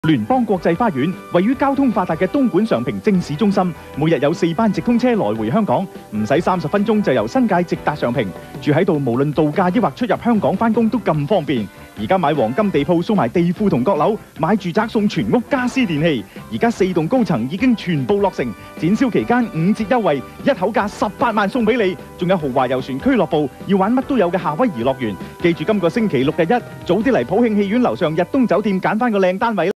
聯邦國際花園位於交通發達嘅東莞常平正市中心，每日有4班直通車來回香港，唔使30分鐘就由新界直達常平。住喺度無論度假抑或出入香港返工都咁方便。而家買黃金地鋪送埋地庫同閣樓，買住宅送全屋家私電器。而家4棟高層已經全部落成，展銷期間5折優惠，一口價18萬送俾你，仲有豪華遊船俱樂部，要玩乜都有嘅夏威夷樂園。記住今個星期6日1早啲嚟普慶戲院樓上日東酒店揀翻個靚單位。